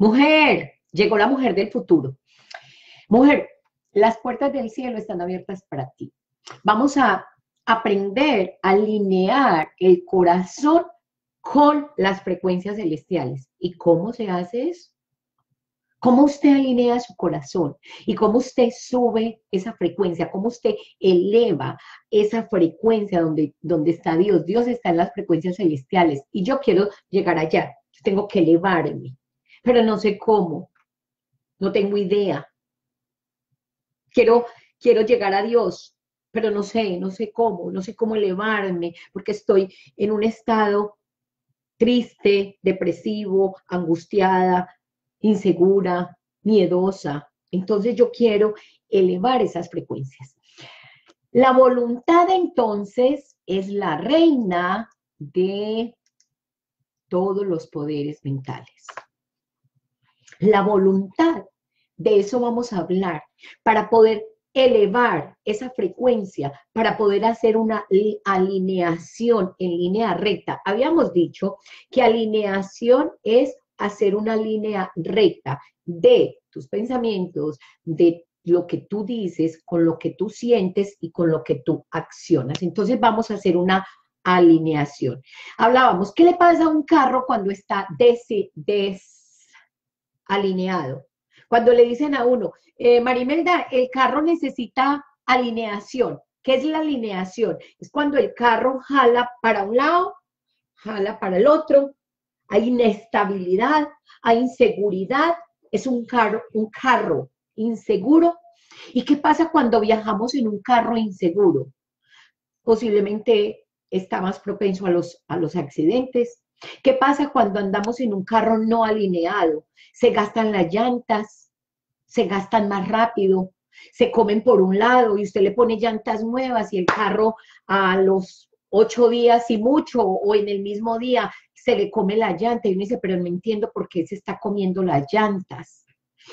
Mujer, llegó la mujer del futuro. Mujer, las puertas del cielo están abiertas para ti. Vamos a aprender a alinear el corazón con las frecuencias celestiales. ¿Y cómo se hace eso? ¿Cómo usted alinea su corazón? ¿Y cómo usted sube esa frecuencia? ¿Cómo usted eleva esa frecuencia donde está Dios? Dios está en las frecuencias celestiales y yo quiero llegar allá. Yo tengo que elevarme, pero no sé cómo, no tengo idea. Quiero, quiero llegar a Dios, pero no sé cómo elevarme, porque estoy en un estado triste, depresivo, angustiada, insegura, miedosa. Entonces yo quiero elevar esas frecuencias. La voluntad entonces es la reina de todos los poderes mentales. La voluntad, de eso vamos a hablar, para poder elevar esa frecuencia, para poder hacer una alineación en línea recta. Habíamos dicho que alineación es hacer una línea recta de tus pensamientos, de lo que tú dices, con lo que tú sientes y con lo que tú accionas. Entonces vamos a hacer una alineación. Hablábamos, ¿qué le pasa a un carro cuando está desalineado? Cuando le dicen a uno, Marimelda, el carro necesita alineación. ¿Qué es la alineación? Es cuando el carro jala para un lado, jala para el otro, hay inestabilidad, hay inseguridad, es un carro inseguro. ¿Y qué pasa cuando viajamos en un carro inseguro? Posiblemente está más propenso a los accidentes. ¿Qué pasa cuando andamos en un carro no alineado? Se gastan las llantas, se gastan más rápido, se comen por un lado y usted le pone llantas nuevas y el carro a los 8 días y mucho o en el mismo día se le come la llanta y uno dice, pero no entiendo por qué se está comiendo las llantas.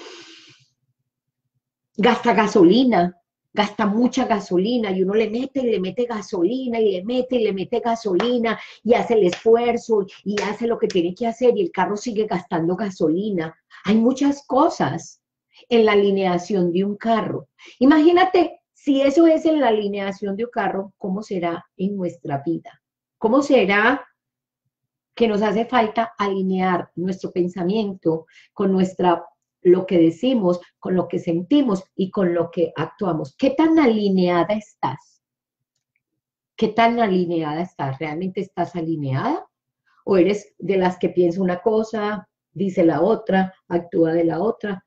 Gasta gasolina, gasta mucha gasolina y uno le mete y le mete gasolina y le mete y le mete gasolina y hace el esfuerzo y hace lo que tiene que hacer y el carro sigue gastando gasolina. Hay muchas cosas en la alineación de un carro. Imagínate si eso es en la alineación de un carro, ¿cómo será en nuestra vida? ¿Cómo será que nos hace falta alinear nuestro pensamiento con lo que decimos, con lo que sentimos y con lo que actuamos? ¿Qué tan alineada estás? ¿Qué tan alineada estás? ¿Realmente estás alineada? ¿O eres de las que piensa una cosa, dice la otra, actúa de la otra?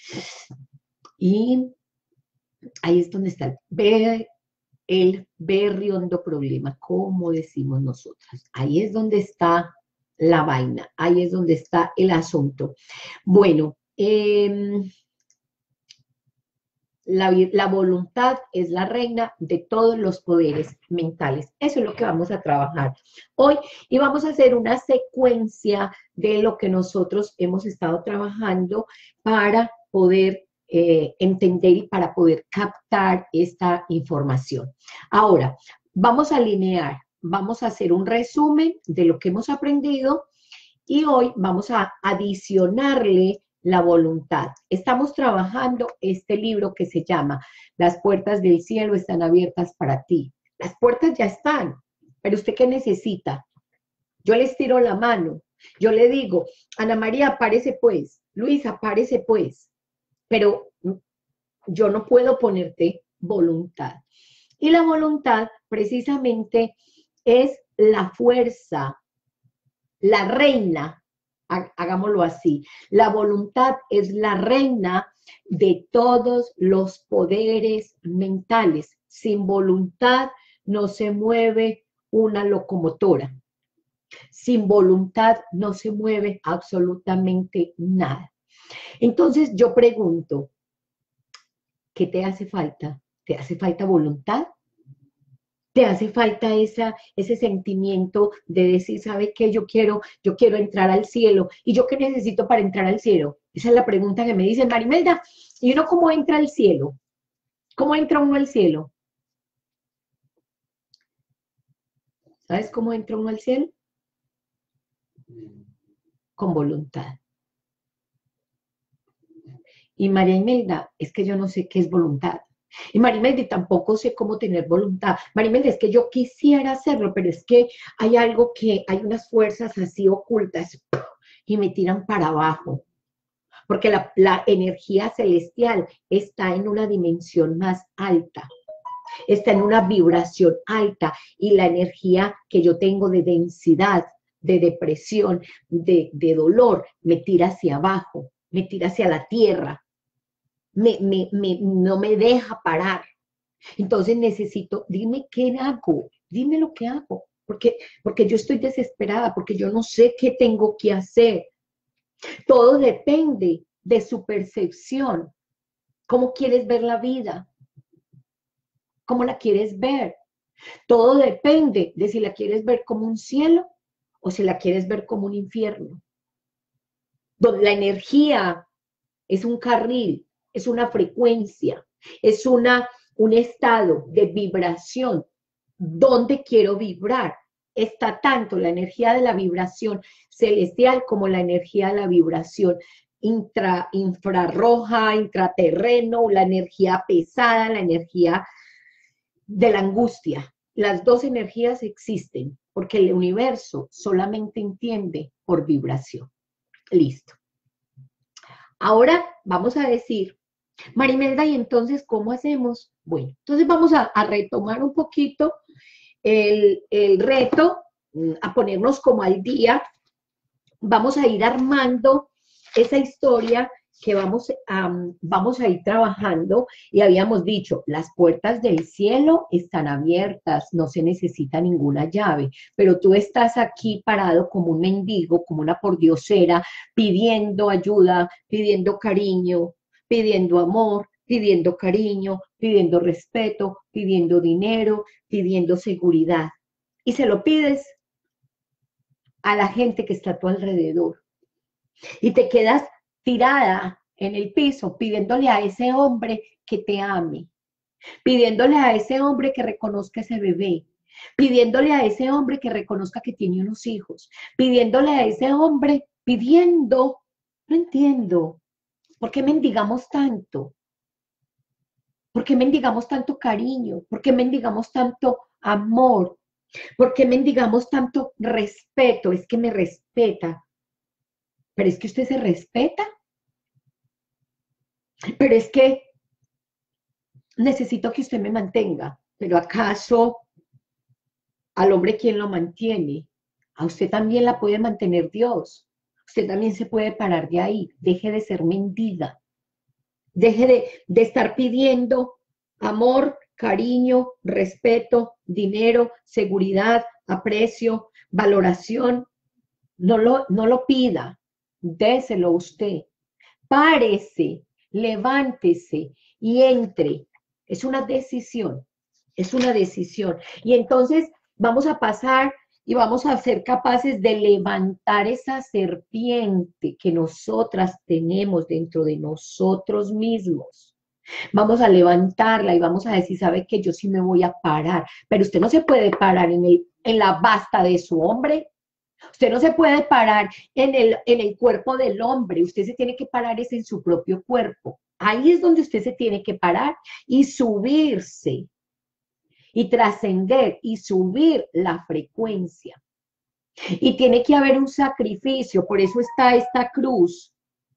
Y ahí es donde está el berriondo problema, como decimos nosotras. Ahí es donde está la vaina, ahí es donde está el asunto. Bueno, la voluntad es la reina de todos los poderes mentales. Eso es lo que vamos a trabajar hoy y vamos a hacer una secuencia de lo que nosotros hemos estado trabajando para poder entender y para poder captar esta información. Ahora, vamos a alinear, vamos a hacer un resumen de lo que hemos aprendido y hoy vamos a adicionarle la voluntad. Estamos trabajando este libro que se llama Las puertas del cielo están abiertas para ti. Las puertas ya están, pero ¿usted qué necesita? Yo les tiro la mano, yo le digo, Ana María, aparece pues, Luisa, aparece pues, pero yo no puedo ponerte voluntad. Y la voluntad precisamente es la fuerza, la reina, hagámoslo así, la voluntad es la reina de todos los poderes mentales. Sin voluntad no se mueve una locomotora. Sin voluntad no se mueve absolutamente nada. Entonces yo pregunto, ¿qué te hace falta? ¿Te hace falta voluntad? ¿Te hace falta ese sentimiento de decir, ¿sabe qué? Yo quiero entrar al cielo. ¿Y yo qué necesito para entrar al cielo? Esa es la pregunta que me dicen, Marimelda. ¿Y uno cómo entra al cielo? ¿Cómo entra uno al cielo? ¿Sabes cómo entra uno al cielo? Con voluntad. Y María Imelda, es que yo no sé qué es voluntad. Y María Imelda, tampoco sé cómo tener voluntad. María Imelda, es que yo quisiera hacerlo, pero es que hay algo que, hay unas fuerzas así ocultas y me tiran para abajo. Porque la energía celestial está en una dimensión más alta, está en una vibración alta, y la energía que yo tengo de densidad, de depresión, de dolor, me tira hacia abajo, me tira hacia la tierra, no me deja parar. Entonces necesito, dime qué hago, dime lo que hago, porque yo estoy desesperada, porque yo no sé qué tengo que hacer. Todo depende de su percepción. ¿Cómo quieres ver la vida? ¿Cómo la quieres ver? Todo depende de si la quieres ver como un cielo o si la quieres ver como un infierno. Donde la energía es un carril, es una frecuencia, es un estado de vibración. ¿Dónde quiero vibrar? Está tanto la energía de la vibración celestial como la energía de la vibración infrarroja, intraterreno, la energía pesada, la energía de la angustia. Las dos energías existen porque el universo solamente entiende por vibración. Listo. Ahora vamos a decir, Marimelda, ¿y entonces cómo hacemos? Bueno, entonces vamos a retomar un poquito el reto, a ponernos como al día. Vamos a ir armando esa historia que vamos a ir trabajando, y habíamos dicho, las puertas del cielo están abiertas, no se necesita ninguna llave, pero tú estás aquí parado como un mendigo, como una pordiosera, pidiendo ayuda, pidiendo cariño, pidiendo amor, pidiendo cariño, pidiendo respeto, pidiendo dinero, pidiendo seguridad. Y se lo pides a la gente que está a tu alrededor. Y te quedas tirada en el piso pidiéndole a ese hombre que te ame, pidiéndole a ese hombre que reconozca ese bebé, pidiéndole a ese hombre que reconozca que tiene unos hijos, pidiéndole a ese hombre, pidiendo, no entiendo, ¿por qué mendigamos tanto? ¿Por qué mendigamos tanto cariño? ¿Por qué mendigamos tanto amor? ¿Por qué mendigamos tanto respeto? Es que me respeta. Pero es que usted se respeta. Pero es que necesito que usted me mantenga. Pero ¿acaso al hombre quién lo mantiene? A usted también la puede mantener Dios. Usted también se puede parar de ahí. Deje de ser mendiga. Deje de estar pidiendo amor, cariño, respeto, dinero, seguridad, aprecio, valoración. No lo pida. Déselo usted. Párese, levántese y entre. Es una decisión, es una decisión. Y entonces vamos a pasar y vamos a ser capaces de levantar esa serpiente que nosotras tenemos dentro de nosotros mismos. Vamos a levantarla y vamos a decir, ¿sabe qué? Yo sí me voy a parar, pero usted no se puede parar en la basta de su hombre. Usted no se puede parar en el cuerpo del hombre, usted se tiene que parar es en su propio cuerpo. Ahí es donde usted se tiene que parar y subirse y trascender y subir la frecuencia. Y tiene que haber un sacrificio, por eso está esta cruz.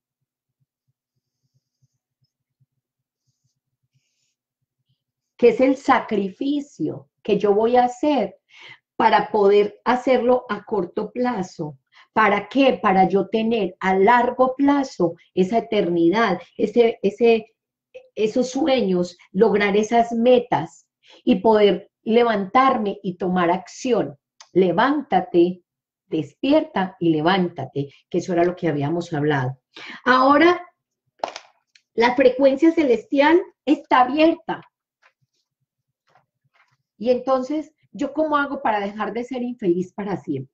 Que es el sacrificio que yo voy a hacer para poder hacerlo a corto plazo. ¿Para qué? Para yo tener a largo plazo esa eternidad, esos sueños, lograr esas metas y poder levantarme y tomar acción. Levántate, despierta y levántate, que eso era lo que habíamos hablado. Ahora, la frecuencia celestial está abierta. Y entonces, ¿yo cómo hago para dejar de ser infeliz para siempre?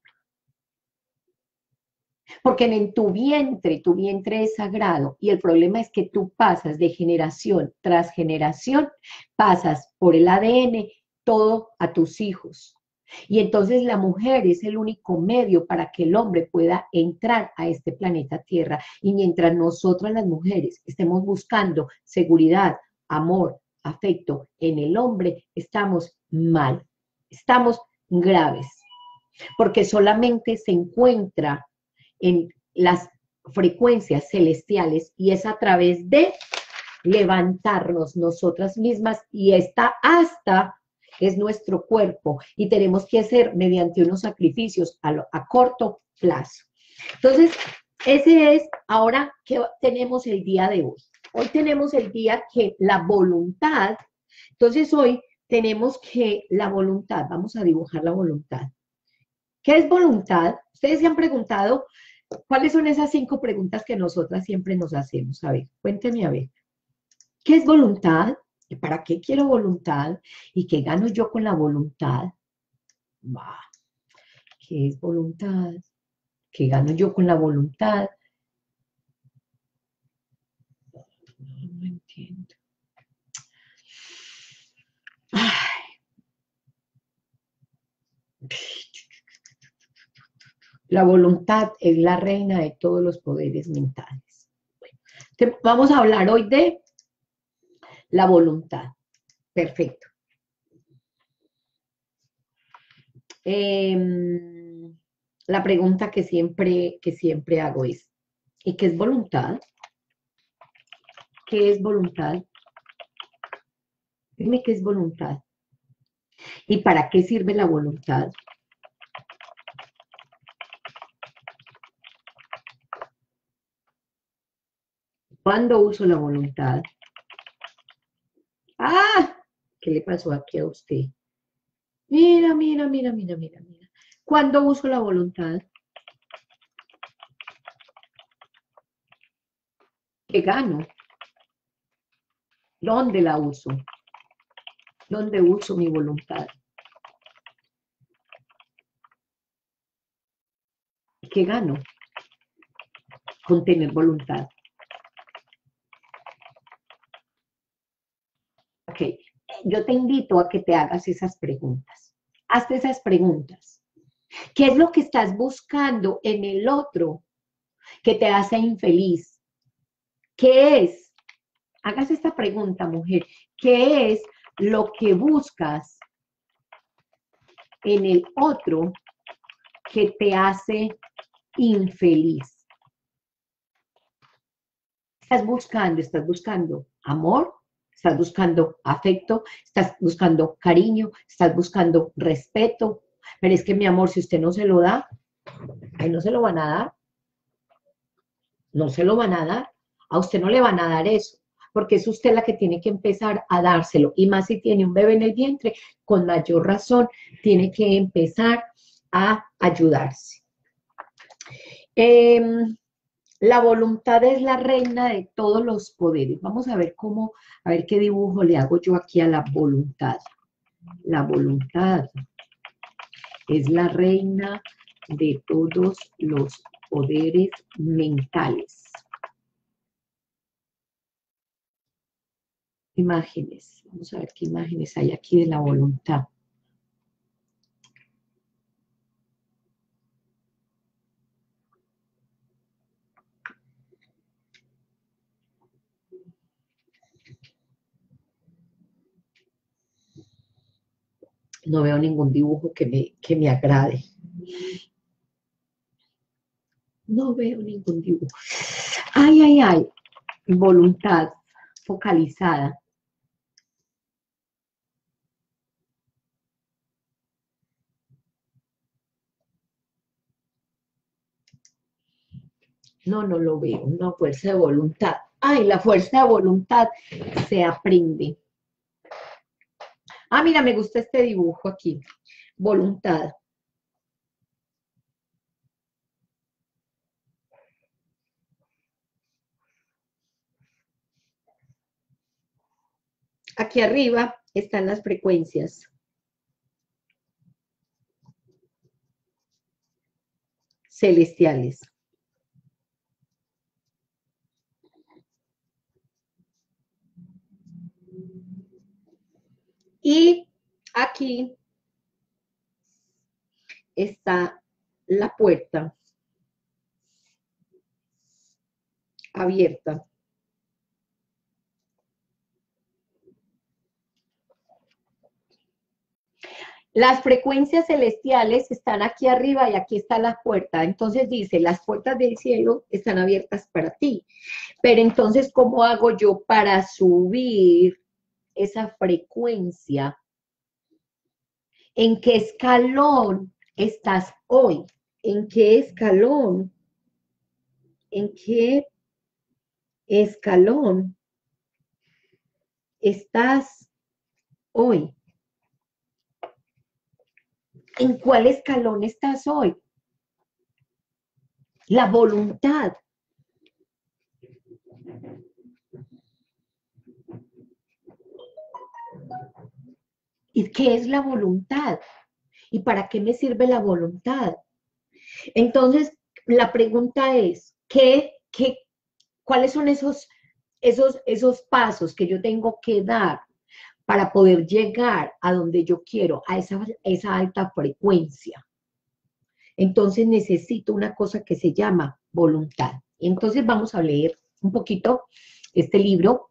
Porque en tu vientre es sagrado, y el problema es que tú pasas de generación tras generación, pasas por el ADN todo a tus hijos. Y entonces la mujer es el único medio para que el hombre pueda entrar a este planeta Tierra. Y mientras nosotras las mujeres estemos buscando seguridad, amor, afecto en el hombre, estamos mal, estamos graves, porque solamente se encuentra en las frecuencias celestiales y es a través de levantarnos nosotras mismas y esta hasta es nuestro cuerpo y tenemos que hacer mediante unos sacrificios a corto plazo. Entonces, ese es ahora que tenemos el día de hoy. Hoy tenemos el día que la voluntad, entonces hoy tenemos que la voluntad, vamos a dibujar la voluntad. ¿Qué es voluntad? Ustedes se han preguntado cuáles son esas 5 preguntas que nosotras siempre nos hacemos. A ver, cuéntenme a ver. ¿Qué es voluntad? ¿Y para qué quiero voluntad? ¿Y qué gano yo con la voluntad? Bah, ¿qué es voluntad? ¿Qué gano yo con la voluntad? No entiendo. Ay, la voluntad es la reina de todos los poderes mentales. Bueno, vamos a hablar hoy de la voluntad. Perfecto. La pregunta que siempre hago es, ¿y qué es voluntad? ¿Qué es voluntad? Dime qué es voluntad. ¿Y para qué sirve la voluntad? ¿Cuándo uso la voluntad? ¡Ah! ¿Qué le pasó aquí a usted? Mira, mira, mira, mira, mira, mira. ¿Cuándo uso la voluntad? ¿Qué gano? ¿Dónde la uso? ¿Dónde uso mi voluntad? ¿Qué gano con tener voluntad? Ok, yo te invito a que te hagas esas preguntas. Hazte esas preguntas. ¿Qué es lo que estás buscando en el otro que te hace infeliz? ¿Qué es? Hagas esta pregunta, mujer. ¿Qué es lo que buscas en el otro que te hace infeliz? Estás buscando amor, estás buscando afecto, estás buscando cariño, estás buscando respeto. Pero es que mi amor, si usted no se lo da, ahí no se lo van a dar, no se lo van a dar. A usted no le van a dar eso, porque es usted la que tiene que empezar a dárselo. Y más si tiene un bebé en el vientre, con mayor razón, tiene que empezar a ayudarse. La voluntad es la reina de todos los poderes. Vamos a ver cómo, a ver qué dibujo le hago yo aquí a la voluntad. La voluntad es la reina de todos los poderes mentales. Imágenes. Vamos a ver qué imágenes hay aquí de la voluntad. No veo ningún dibujo que me agrade. No veo ningún dibujo. Ay, ay, ay. Voluntad focalizada. No, no lo veo. Una fuerza de voluntad. Ay, la fuerza de voluntad se aprende. Ah, mira, me gusta este dibujo aquí. Voluntad. Aquí arriba están las frecuencias celestiales. Y aquí está la puerta abierta. Las frecuencias celestiales están aquí arriba y aquí está la puerta. Entonces dice, las puertas del cielo están abiertas para ti. Pero entonces, ¿cómo hago yo para subir esa frecuencia? ¿En qué escalón estás hoy? ¿En qué escalón? ¿En qué escalón estás hoy? ¿En cuál escalón estás hoy? La voluntad. ¿Y qué es la voluntad? ¿Y para qué me sirve la voluntad? Entonces, la pregunta es, ¿cuáles son esos pasos que yo tengo que dar para poder llegar a donde yo quiero, a esa alta frecuencia? Entonces necesito una cosa que se llama voluntad. Entonces vamos a leer un poquito este libro.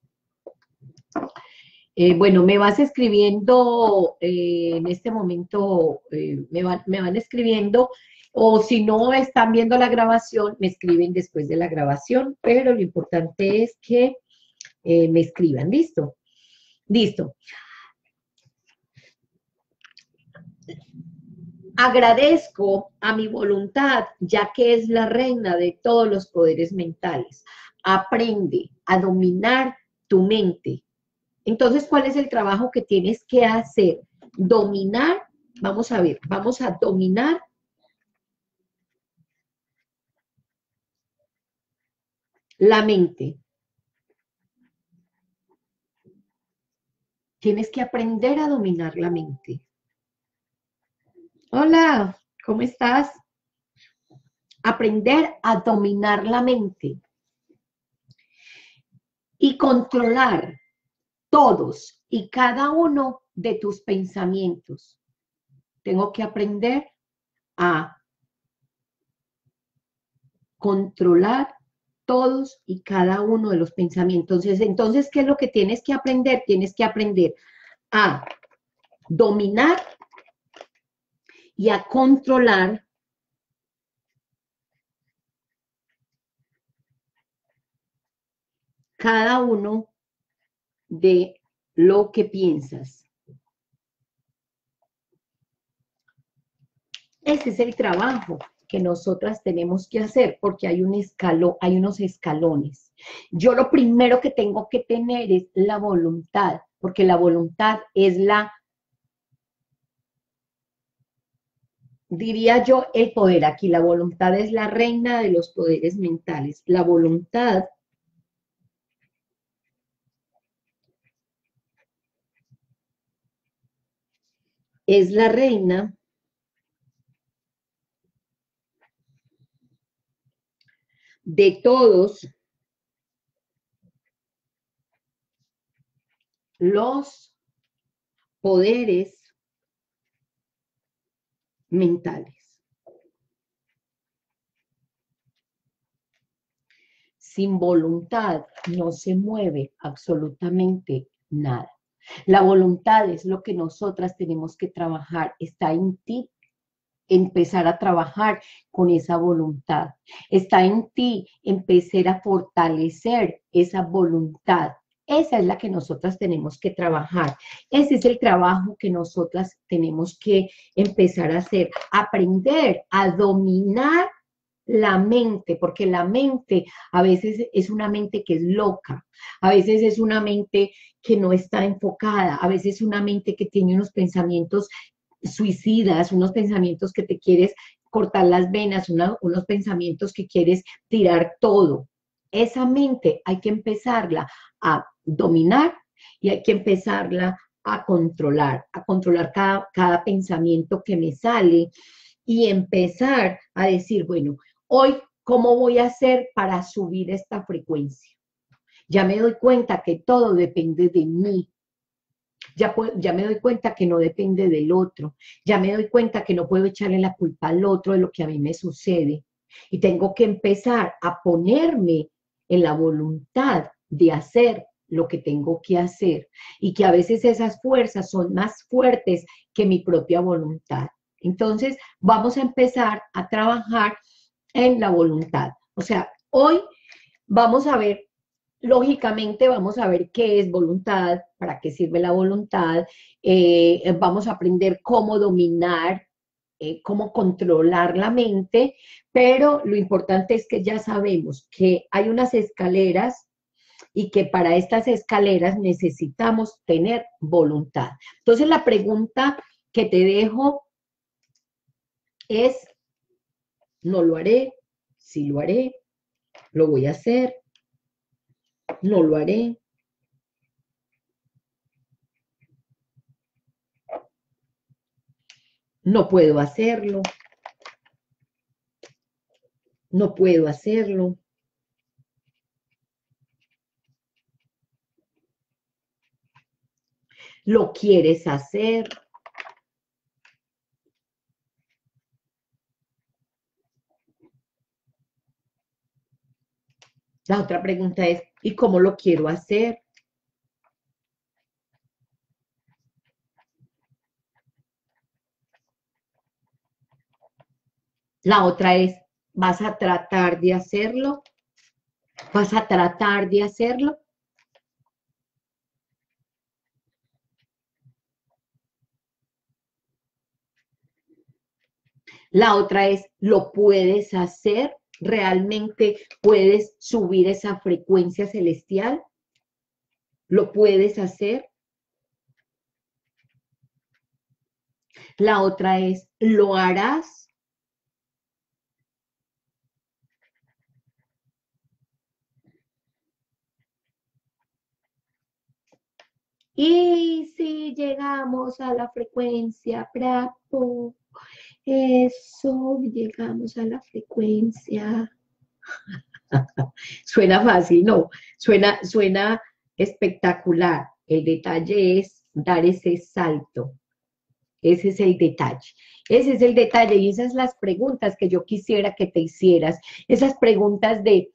Bueno, me vas escribiendo en este momento, me van escribiendo, o si no están viendo la grabación, me escriben después de la grabación, pero lo importante es que me escriban. ¿Listo? Listo. Agradezco a mi voluntad, ya que es la reina de todos los poderes mentales. Aprende a dominar tu mente. Entonces, ¿cuál es el trabajo que tienes que hacer? Dominar, vamos a ver, vamos a dominar la mente. Tienes que aprender a dominar la mente. Hola, ¿cómo estás? Aprender a dominar la mente y controlar todos y cada uno de tus pensamientos. Tengo que aprender a controlar todos y cada uno de los pensamientos. Entonces, ¿qué es lo que tienes que aprender? Tienes que aprender a dominar y a controlar cada uno de lo que piensas. Ese es el trabajo que nosotras tenemos que hacer, porque hay hay unos escalones. Yo lo primero que tengo que tener es la voluntad, porque la voluntad es diría yo, el poder. Aquí la voluntad es la reina de los poderes mentales. La voluntad es la reina de todos los poderes mentales. Sin voluntad no se mueve absolutamente nada. La voluntad es lo que nosotras tenemos que trabajar. Está en ti empezar a trabajar con esa voluntad. Está en ti empezar a fortalecer esa voluntad. Esa es la que nosotras tenemos que trabajar. Ese es el trabajo que nosotras tenemos que empezar a hacer. Aprender a dominar la mente, porque la mente a veces es una mente que es loca, a veces es una mente que no está enfocada, a veces es una mente que tiene unos pensamientos suicidas, unos pensamientos que te quieres cortar las venas, unos pensamientos que quieres tirar todo. Esa mente hay que empezarla a dominar y hay que empezarla a controlar cada pensamiento que me sale y empezar a decir, bueno, hoy, ¿cómo voy a hacer para subir esta frecuencia? Ya me doy cuenta que todo depende de mí. Ya me doy cuenta que no depende del otro, ya me doy cuenta que no puedo echarle la culpa al otro de lo que a mí me sucede. Y tengo que empezar a ponerme en la voluntad de hacer lo que tengo que hacer y que a veces esas fuerzas son más fuertes que mi propia voluntad. Entonces, vamos a empezar a trabajar en la voluntad. O sea, hoy vamos a ver, lógicamente vamos a ver qué es voluntad, para qué sirve la voluntad, vamos a aprender cómo dominar, cómo controlar la mente, pero lo importante es que ya sabemos que hay unas escaleras y que para estas escaleras necesitamos tener voluntad. Entonces la pregunta que te dejo es, no lo haré, sí lo haré, lo voy a hacer, no lo haré. No puedo hacerlo, no puedo hacerlo. ¿Lo quieres hacer? La otra pregunta es, ¿y cómo lo quiero hacer? La otra es, ¿vas a tratar de hacerlo? ¿Vas a tratar de hacerlo? La otra es, ¿lo puedes hacer? ¿Realmente puedes subir esa frecuencia celestial? ¿Lo puedes hacer? La otra es, ¿lo harás? Y si llegamos a la frecuencia, bravo, eso, llegamos a la frecuencia. Suena fácil, no, suena espectacular. El detalle es dar ese salto. Ese es el detalle. Ese es el detalle y esas son las preguntas que yo quisiera que te hicieras. Esas preguntas de,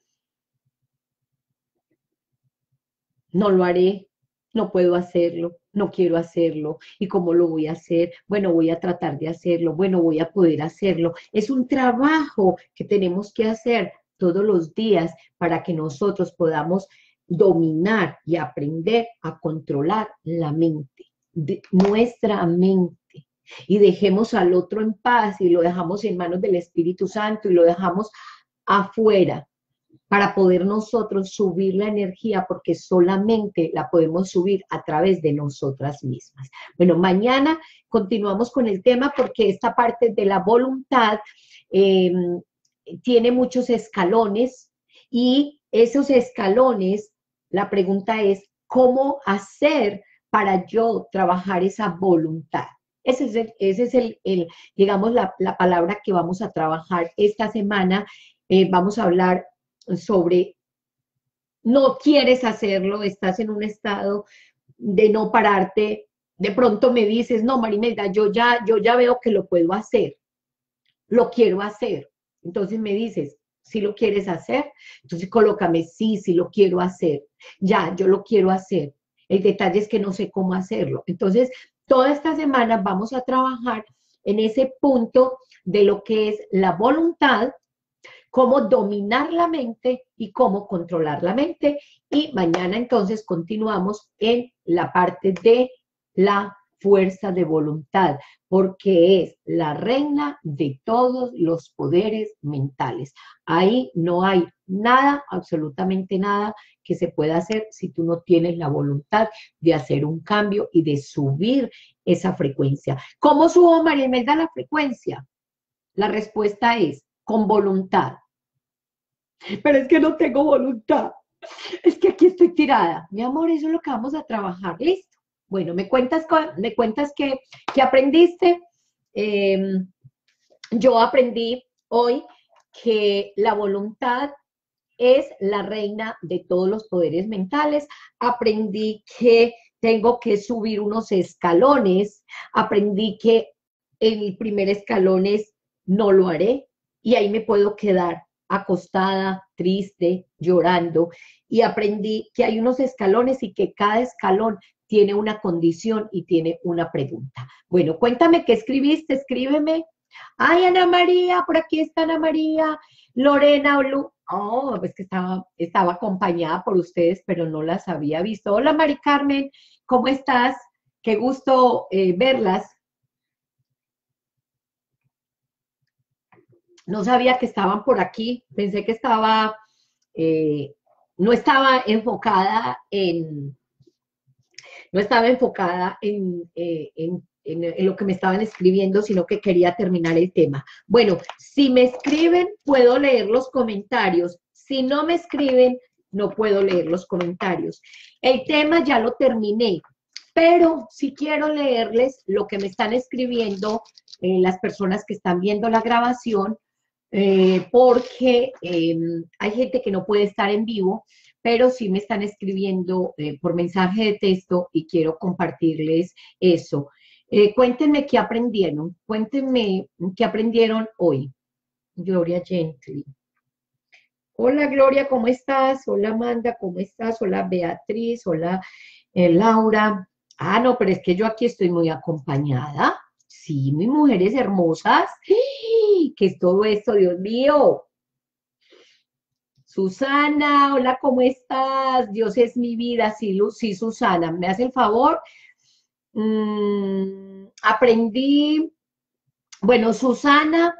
no lo haré, no puedo hacerlo, no quiero hacerlo. ¿Y cómo lo voy a hacer? Bueno, voy a tratar de hacerlo, bueno, voy a poder hacerlo. Es un trabajo que tenemos que hacer todos los días para que nosotros podamos dominar y aprender a controlar la mente, nuestra mente. Y dejemos al otro en paz y lo dejamos en manos del Espíritu Santo y lo dejamos afuera para poder nosotros subir la energía, porque solamente la podemos subir a través de nosotras mismas. Bueno, mañana continuamos con el tema porque esta parte de la voluntad eh, tiene muchos escalones y esos escalones, la pregunta es, ¿cómo hacer para yo trabajar esa voluntad? Ese es digamos, la palabra que vamos a trabajar esta semana. Vamos a hablar sobre no quieres hacerlo, estás en un estado de no pararte, de pronto me dices, no, Marimelda, yo ya veo que lo puedo hacer, lo quiero hacer. Entonces me dices, si lo quieres hacer, entonces colócame, sí, sí lo quiero hacer, ya, yo lo quiero hacer. El detalle es que no sé cómo hacerlo. Entonces, toda esta semana vamos a trabajar en ese punto de lo que es la voluntad, cómo dominar la mente y cómo controlar la mente. Y mañana entonces continuamos en la parte de la fuerza de voluntad, porque es la reina de todos los poderes mentales. Ahí no hay nada, absolutamente nada que se pueda hacer si tú no tienes la voluntad de hacer un cambio y de subir esa frecuencia. ¿Cómo subo, María Imelda, la frecuencia? La respuesta es con voluntad. Pero es que no tengo voluntad. Es que aquí estoy tirada. Mi amor, eso es lo que vamos a trabajar. ¿Listo? Bueno, me cuentas que aprendiste. Eh, yo aprendí hoy que la voluntad es la reina de todos los poderes mentales. Aprendí que tengo que subir unos escalones, aprendí que el primer escalón es no lo haré y ahí me puedo quedar acostada, triste, llorando y aprendí que hay unos escalones y que cada escalón tiene una condición y tiene una pregunta. Bueno, cuéntame qué escribiste, escríbeme. Ay, Ana María, por aquí está Ana María, Lorena, oh, pues que estaba acompañada por ustedes, pero no las había visto. Hola, Mari Carmen, ¿cómo estás? Qué gusto verlas. No sabía que estaban por aquí, pensé que no estaba enfocada no estaba enfocada en lo que me estaban escribiendo, sino que quería terminar el tema. Bueno, si me escriben, puedo leer los comentarios. Si no me escriben, no puedo leer los comentarios. El tema ya lo terminé, pero si quiero leerles lo que me están escribiendo las personas que están viendo la grabación, porque hay gente que no puede estar en vivo, pero sí me están escribiendo por mensaje de texto y quiero compartirles eso. Cuéntenme qué aprendieron, cuéntenme qué aprendieron hoy. Gloria Gently. Hola Gloria, ¿cómo estás? Hola Amanda, ¿cómo estás? Hola Beatriz, hola Laura. Ah, no, pero es que yo aquí estoy muy acompañada. Sí, mis mujeres hermosas. ¿Qué es todo esto, Dios mío? Susana, hola, ¿cómo estás? Dios es mi vida, sí, sí, Susana, ¿me hace el favor? Aprendí, bueno, Susana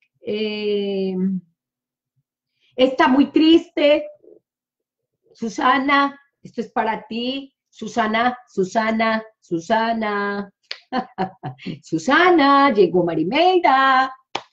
está muy triste. Susana, esto es para ti. Susana, Susana, Susana. Susana, llegó Marimelda.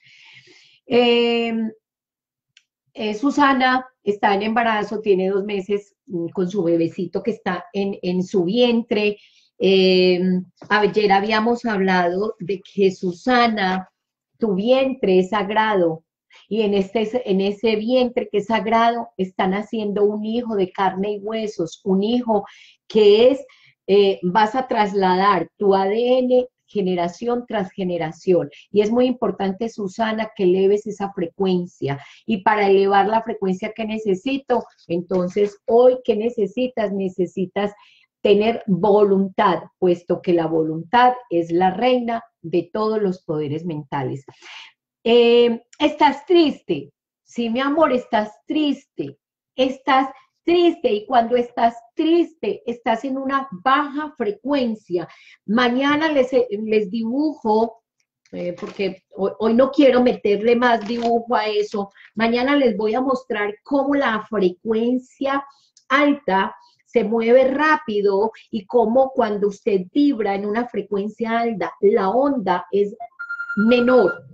Susana está en embarazo, tiene 2 meses con su bebecito que está en su vientre. Ayer habíamos hablado de que Susana, tu vientre es sagrado y en ese vientre que es sagrado están haciendo un hijo de carne y huesos, un hijo que vas a trasladar tu ADN generación tras generación. Y es muy importante, Susana, que eleves esa frecuencia. Y para elevar la frecuencia que necesito, entonces, hoy, ¿qué necesitas? Necesitas tener voluntad, puesto que la voluntad es la reina de todos los poderes mentales. Estás triste. Sí, mi amor, estás triste. Estás triste y cuando estás triste, estás en una baja frecuencia. Mañana les dibujo, porque hoy no quiero meterle más dibujo a eso, mañana les voy a mostrar cómo la frecuencia alta se mueve rápido y cómo cuando usted vibra en una frecuencia alta, la onda es menor.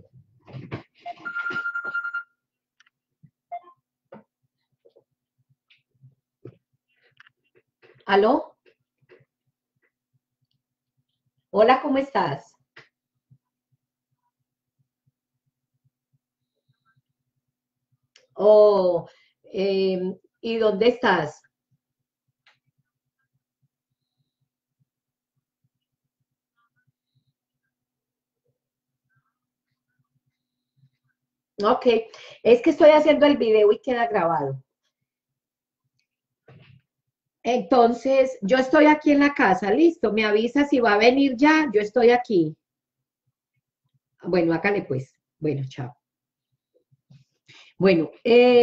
¿Aló? Hola, ¿cómo estás? Oh, ¿y dónde estás? Ok, es que estoy haciendo el video y queda grabado. Entonces, yo estoy aquí en la casa, listo, me avisa si va a venir ya, yo estoy aquí. Bueno, hágale pues. Bueno, chao. Bueno,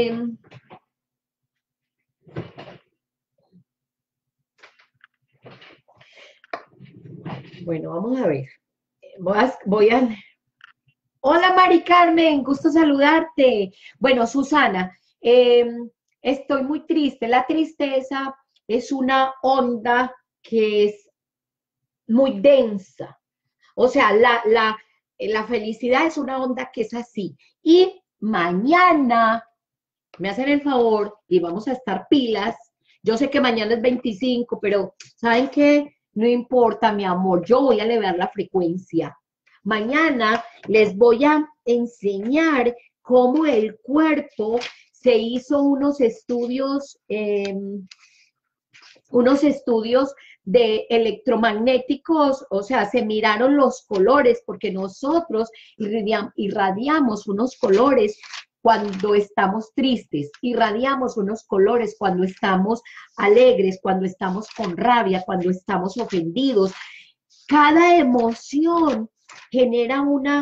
bueno, vamos a ver. Voy a. Hola, Mari Carmen, gusto saludarte. Bueno, Susana, estoy muy triste. La tristeza es una onda que es muy densa. O sea, la felicidad es una onda que es así. Y mañana, me hacen el favor y vamos a estar pilas. Yo sé que mañana es 25, pero ¿saben qué? No importa, mi amor, yo voy a elevar la frecuencia. Mañana les voy a enseñar cómo el cuerpo se hizo unos estudios unos estudios de electromagnéticos, o sea, se miraron los colores, porque nosotros irradiamos unos colores cuando estamos tristes, irradiamos unos colores cuando estamos alegres, cuando estamos con rabia, cuando estamos ofendidos. Cada emoción genera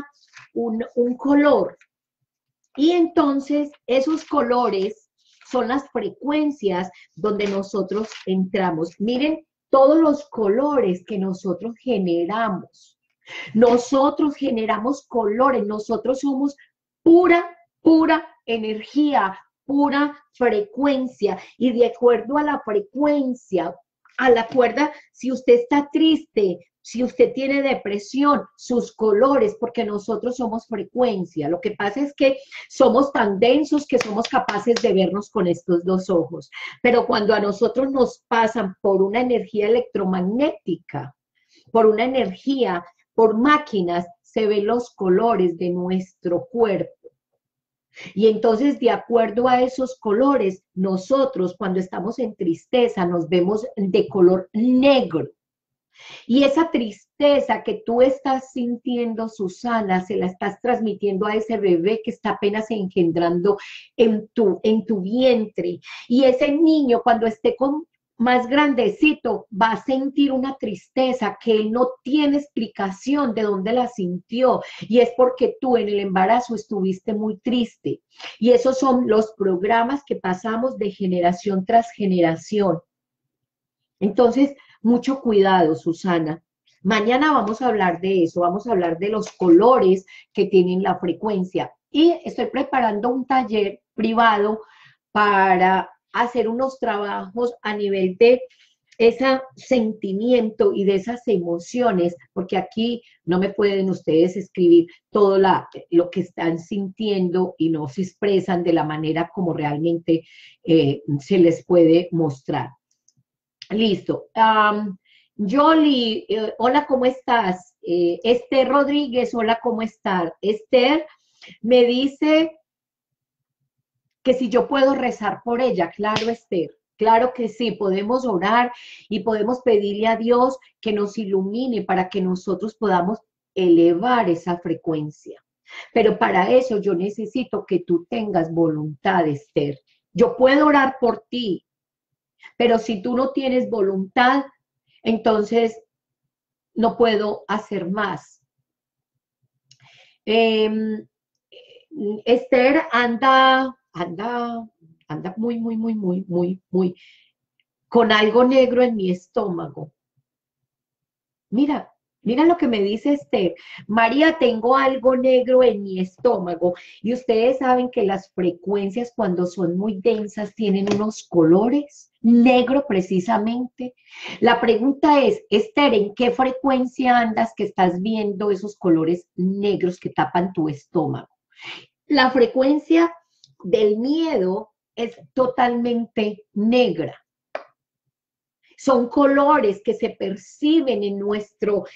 un color, y entonces esos colores son las frecuencias donde nosotros entramos. Miren todos los colores que nosotros generamos. Nosotros generamos colores, nosotros somos pura energía, pura frecuencia. Y de acuerdo a la frecuencia, a la cuerda, si usted está triste, si usted tiene depresión, sus colores, porque nosotros somos frecuencia. Lo que pasa es que somos tan densos que somos capaces de vernos con estos dos ojos. Pero cuando a nosotros nos pasan por una energía electromagnética, por una energía, por máquinas, se ven los colores de nuestro cuerpo. Y entonces, de acuerdo a esos colores, nosotros cuando estamos en tristeza nos vemos de color negro. Y esa tristeza que tú estás sintiendo, Susana, se la estás transmitiendo a ese bebé que está apenas engendrando en tu vientre. Y ese niño, cuando esté más grandecito, va a sentir una tristeza que él no tiene explicación de dónde la sintió. Y es porque tú en el embarazo estuviste muy triste. Y esos son los programas que pasamos de generación tras generación. Entonces, mucho cuidado, Susana. Mañana vamos a hablar de eso, vamos a hablar de los colores que tienen la frecuencia. Y estoy preparando un taller privado para hacer unos trabajos a nivel de ese sentimiento y de esas emociones, porque aquí no me pueden ustedes escribir todo lo que están sintiendo y no se expresan de la manera como realmente se les puede mostrar. Listo. Yoli, hola, ¿cómo estás? Esther Rodríguez, hola, ¿cómo estás? Esther me dice que si yo puedo rezar por ella. Claro, Esther, claro que sí, podemos orar y podemos pedirle a Dios que nos ilumine para que nosotros podamos elevar esa frecuencia. Pero para eso yo necesito que tú tengas voluntad, Esther. Yo puedo orar por ti, pero si tú no tienes voluntad, entonces no puedo hacer más. Esther anda muy, con algo negro en mi estómago. Mira, mira lo que me dice Esther. María, tengo algo negro en mi estómago. Y ustedes saben que las frecuencias cuando son muy densas tienen unos colores, negro precisamente. La pregunta es, Esther, ¿en qué frecuencia andas que estás viendo esos colores negros que tapan tu estómago? La frecuencia del miedo es totalmente negra. Son colores que se perciben en nuestro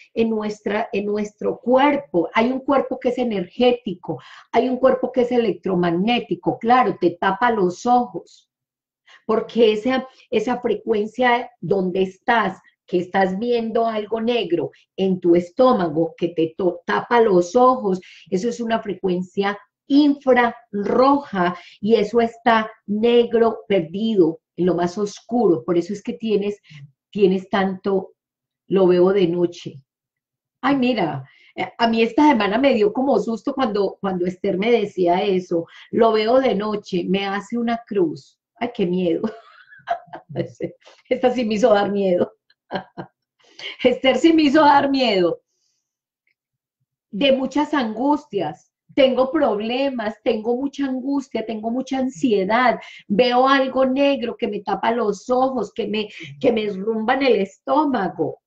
cuerpo. Hay un cuerpo que es energético, hay un cuerpo que es electromagnético. Claro, te tapa los ojos, porque esa frecuencia donde estás, que estás viendo algo negro en tu estómago, que te tapa los ojos, eso es una frecuencia infrarroja y eso está negro, perdido, en lo más oscuro. Por eso es que tienes tanto, lo veo de noche. Ay, mira, a mí esta semana me dio como susto cuando Esther me decía eso. Lo veo de noche, me hace una cruz. Ay, qué miedo. Esta sí me hizo dar miedo. Esther sí me hizo dar miedo. De muchas angustias. Tengo problemas, tengo mucha angustia, tengo mucha ansiedad, veo algo negro que me tapa los ojos, que me rumba en el estómago.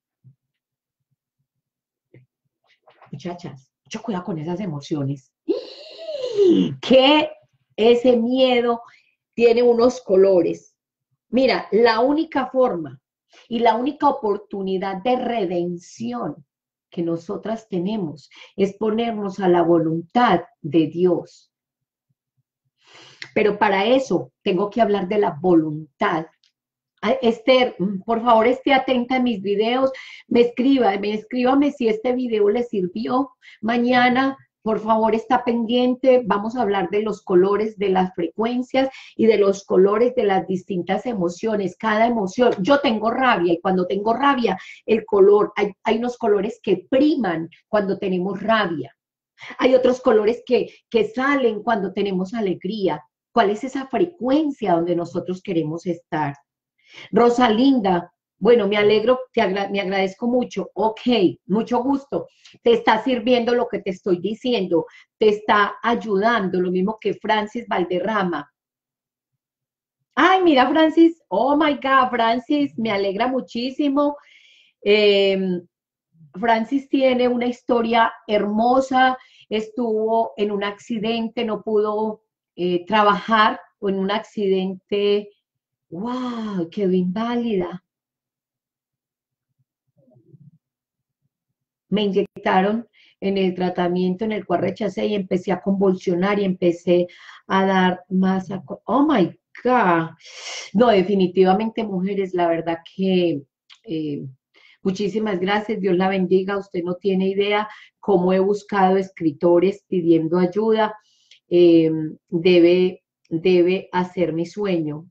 Muchachas, mucho cuidado con esas emociones. Que ese miedo tiene unos colores. Mira, la única forma y la única oportunidad de redención que nosotras tenemos es ponernos a la voluntad de Dios. Pero para eso tengo que hablar de la voluntad. Esther, por favor, esté atenta a mis videos, escríbame si este video le sirvió. Mañana, por favor, está pendiente. Vamos a hablar de los colores, de las frecuencias y de los colores de las distintas emociones. Cada emoción, yo tengo rabia y cuando tengo rabia, el color, hay unos colores que priman cuando tenemos rabia. Hay otros colores que salen cuando tenemos alegría. ¿Cuál es esa frecuencia donde nosotros queremos estar? Rosalinda, bueno, me alegro, me agradezco mucho. Ok, mucho gusto. Te está sirviendo lo que te estoy diciendo, te está ayudando, lo mismo que Francis Valderrama. Ay, mira, Francis, oh my God, Francis, me alegra muchísimo. Eh, Francis tiene una historia hermosa, estuvo en un accidente, no pudo trabajar, o en un accidente, wow, quedó inválida. Me inyectaron en el tratamiento en el cual rechacé y empecé a convulsionar y empecé a dar más, oh my God. No, definitivamente mujeres, la verdad que eh, muchísimas gracias, Dios la bendiga, usted no tiene idea cómo he buscado escritores pidiendo ayuda, eh, debe, debe hacer mi sueño,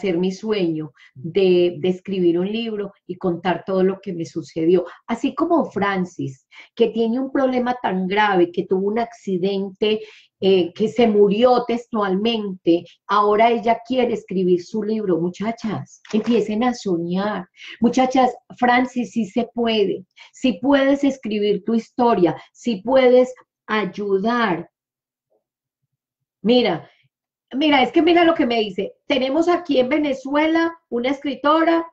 de escribir un libro y contar todo lo que me sucedió. Así como Francis, que tiene un problema tan grave, que tuvo un accidente, que se murió textualmente, ahora ella quiere escribir su libro. Muchachas, empiecen a soñar. Muchachas, Francis, sí se puede. Si puedes escribir tu historia, si puedes ayudar. Mira, mira, es que mira lo que me dice. Tenemos aquí en Venezuela una escritora,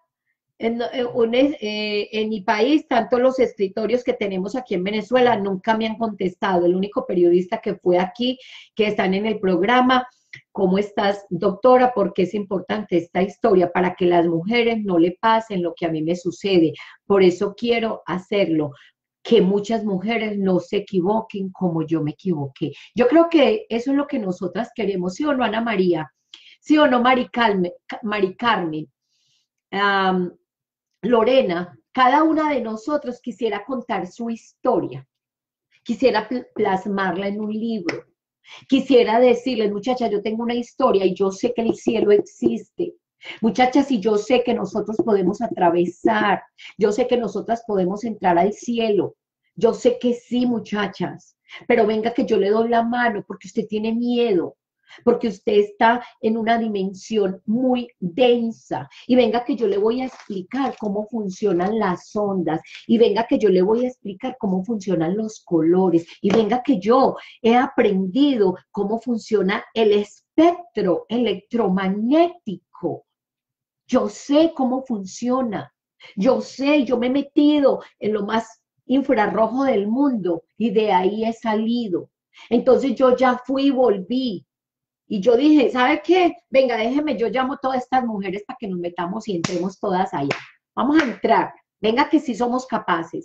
en mi país, tanto los escritorios que tenemos aquí en Venezuela nunca me han contestado. El único periodista que fue aquí, que están en el programa, ¿cómo estás, doctora? Porque es importante esta historia para que las mujeres no le pasen lo que a mí me sucede. Por eso quiero hacerlo, que muchas mujeres no se equivoquen como yo me equivoqué. Yo creo que eso es lo que nosotras queremos, ¿sí o no, Ana María? ¿Sí o no, Mari Carmen? Um, Lorena, cada una de nosotros quisiera contar su historia, quisiera plasmarla en un libro, quisiera decirles, muchachas, yo tengo una historia y yo sé que el cielo existe. Muchachas, y yo sé que nosotros podemos atravesar, yo sé que nosotras podemos entrar al cielo, yo sé que sí, muchachas, pero venga que yo le doy la mano porque usted tiene miedo, porque usted está en una dimensión muy densa. Y venga que yo le voy a explicar cómo funcionan las ondas. Y venga que yo le voy a explicar cómo funcionan los colores. Y venga que yo he aprendido cómo funciona el espectro electromagnético. Yo sé cómo funciona. Yo sé, yo me he metido en lo más infrarrojo del mundo y de ahí he salido. Entonces yo ya fui y volví. Y yo dije, ¿sabe qué? Venga, déjeme, yo llamo a todas estas mujeres para que nos metamos y entremos todas allá. Vamos a entrar. Venga que sí somos capaces.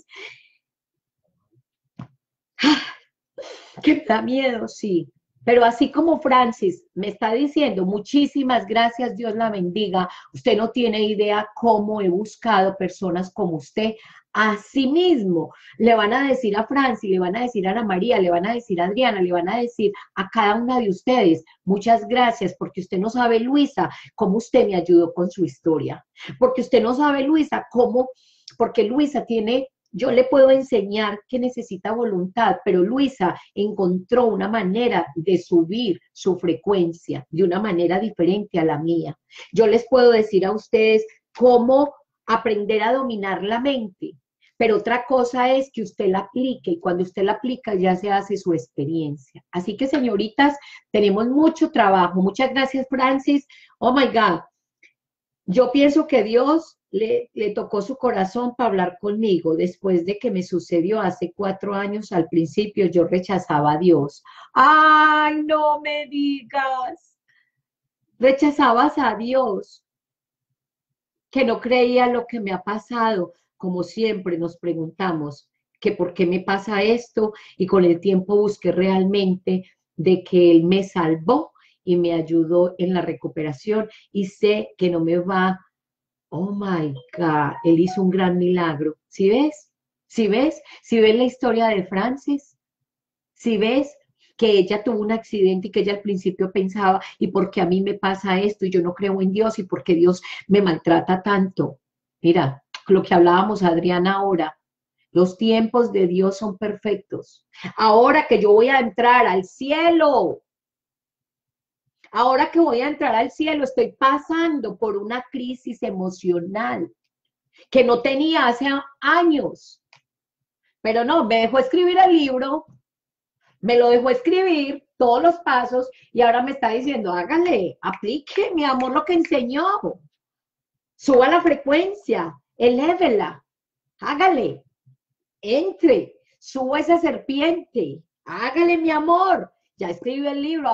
Que me da miedo, sí. Pero así como Francis me está diciendo, muchísimas gracias, Dios la bendiga. Usted no tiene idea cómo he buscado personas como usted. Asimismo, le van a decir a Francis, le van a decir a Ana María, le van a decir a Adriana, le van a decir a cada una de ustedes, muchas gracias, porque usted no sabe, Luisa, cómo usted me ayudó con su historia. Porque usted no sabe, Luisa, cómo, porque Luisa tiene, yo le puedo enseñar que necesita voluntad, pero Luisa encontró una manera de subir su frecuencia de una manera diferente a la mía. Yo les puedo decir a ustedes cómo aprender a dominar la mente, pero otra cosa es que usted la aplique y cuando usted la aplica ya se hace su experiencia. Así que, señoritas, tenemos mucho trabajo. Muchas gracias, Francis. Oh my God. Yo pienso que Dios le tocó su corazón para hablar conmigo después de que me sucedió hace 4 años. Al principio yo rechazaba a Dios. Ay, no me digas. Rechazabas a Dios, que no creía lo que me ha pasado. Como siempre nos preguntamos que por qué me pasa esto y con el tiempo busqué realmente de que Él me salvó y me ayudó en la recuperación y sé que no me va Oh my God, él hizo un gran milagro. ¿Sí ves? ¿Sí ves? ¿Sí ves la historia de Francis? ¿Sí ves? Que ella tuvo un accidente y que ella al principio pensaba, ¿y por qué a mí me pasa esto? Y yo no creo en Dios, ¿y por qué Dios me maltrata tanto? Mira, lo que hablábamos, Adriana, ahora, los tiempos de Dios son perfectos. Ahora que yo voy a entrar al cielo, ahora que voy a entrar al cielo, estoy pasando por una crisis emocional que no tenía hace años, pero no, me dejó escribir el libro, me lo dejó escribir todos los pasos y ahora me está diciendo, hágale, aplique, mi amor, lo que enseñó, suba la frecuencia, elévela, hágale, entre, suba esa serpiente, hágale, mi amor, ya escribió el libro,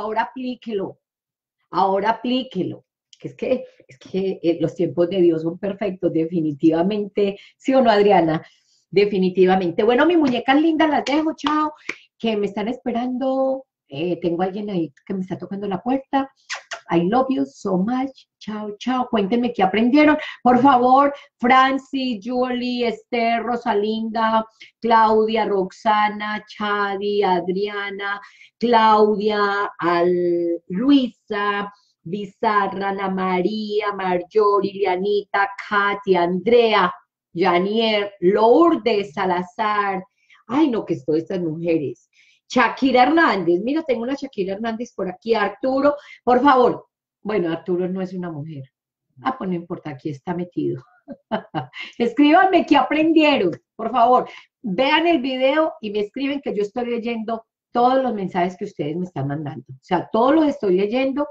ahora aplíquelo. Es que los tiempos de Dios son perfectos, definitivamente, ¿sí o no, Adriana? Definitivamente. Bueno, mis muñecas lindas las dejo, chao, que me están esperando. Tengo a alguien ahí que me está tocando la puerta. I love you so much. Chao, chao. Cuéntenme qué aprendieron. Por favor, Franci, Julie, Esther, Rosalinda, Claudia, Roxana, Chadi, Adriana, Claudia, Luisa, Bizarra, Ana María, Marjorie, Lianita, Katia, Andrea, Janier, Lourdes, Salazar. Ay, no, que estoy estas mujeres. Shakira Hernández, mira, tengo una Shakira Hernández por aquí. Arturo, por favor. Bueno, Arturo no es una mujer. Ah, pues no importa, aquí está metido. Escríbanme qué aprendieron, por favor. Vean el video y me escriben que yo estoy leyendo todos los mensajes que ustedes me están mandando. O sea, todos los estoy leyendo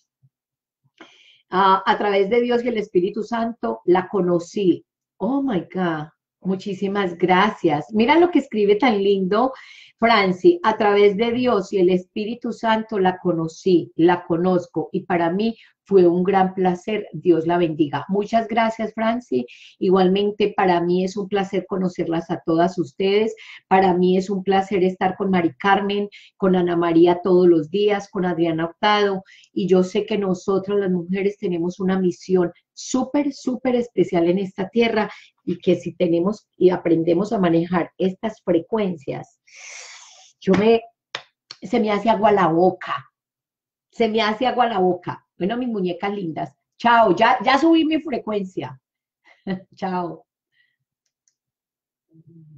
a través de Dios y el Espíritu Santo. La conocí. Oh my God. Muchísimas gracias. Mira lo que escribe tan lindo, Franci. A través de Dios y el Espíritu Santo la conocí, la conozco y para mí fue un gran placer. Dios la bendiga. Muchas gracias, Franci. Igualmente para mí es un placer conocerlas a todas ustedes. Para mí es un placer estar con Mari Carmen, con Ana María todos los días, con Adriana Hurtado. Y yo sé que nosotras las mujeres tenemos una misión súper, súper especial en esta tierra y que si tenemos y aprendemos a manejar estas frecuencias, se me hace agua la boca, se me hace agua la boca. Bueno, mis muñecas lindas, chao, ya subí mi frecuencia, chao.